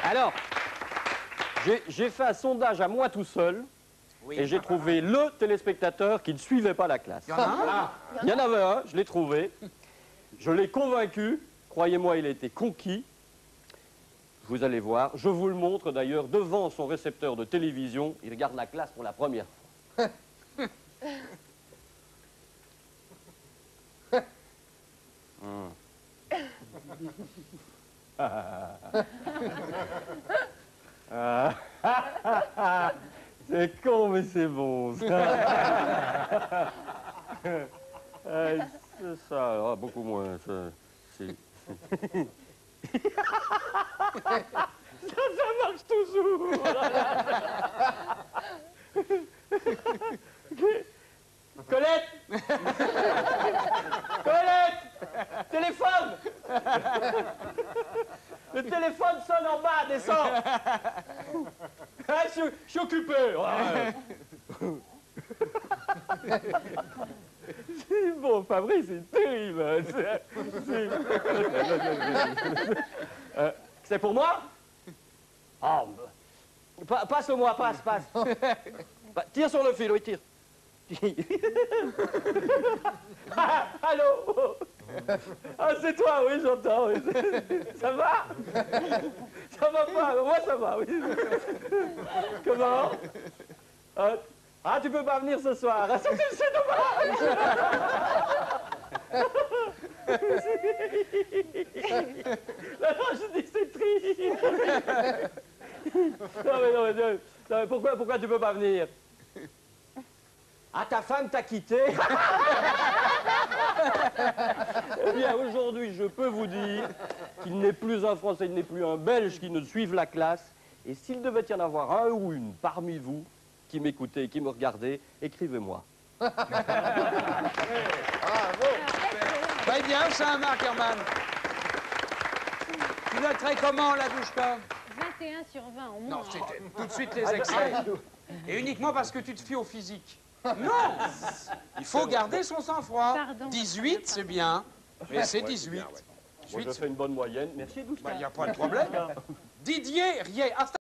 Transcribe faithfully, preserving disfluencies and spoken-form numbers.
Alors, j'ai fait un sondage à moi tout seul. Oui. Et j'ai trouvé le téléspectateur qui ne suivait pas la classe. Il y en a un ah. Il y en avait un, je l'ai trouvé. Je l'ai convaincu. Croyez-moi, il a été conquis. Vous allez voir. Je vous le montre d'ailleurs devant son récepteur de télévision. Il regarde la classe pour la première fois. hum. ah. C'est con, mais c'est bon, ça. euh, c'est ça, ah, beaucoup moins, ça. ça, ça marche toujours. Colette Colette Téléphone. Le téléphone sonne en bas, descends. Ah, je, je suis occupé. Ouais. C'est bon, Fabrice, c'est terrible. C'est euh, pour moi? Oh, bah, passe-le-moi, passe, passe. Bah, tire sur le fil, oui, tire. Ah, allô? Ah, c'est toi, oui, j'entends. Oui. Ça va? Ça va pas? Moi, ça va, oui. Comment? Ah, ah, tu peux pas venir ce soir. Ah, c'est dommage. Non, non, je dis c'est triste. Non, mais non, mais, non, mais pourquoi, pourquoi tu peux pas venir? Ah, ta femme t'a quitté? Eh bien, aujourd'hui, je peux vous dire qu'il n'est plus un Français, il n'est plus un Belge qui ne suive la classe. Et s'il devait y en avoir un ou une parmi vous qui m'écoutez et qui me regardez, écrivez-moi. Bravo! Très bien, ça, Marc Herman. Tu noterais comment, la Douchka? vingt et un sur vingt, au moins. Non, c'était tout de suite les extraits. Et uniquement parce que tu te fies au physique. Non! Il faut garder son sang-froid. dix-huit, c'est bien, mais c'est dix-huit. Moi, je fais une bonne moyenne. Merci, Douchka. Il n'y a pas de problème. Didier Riet.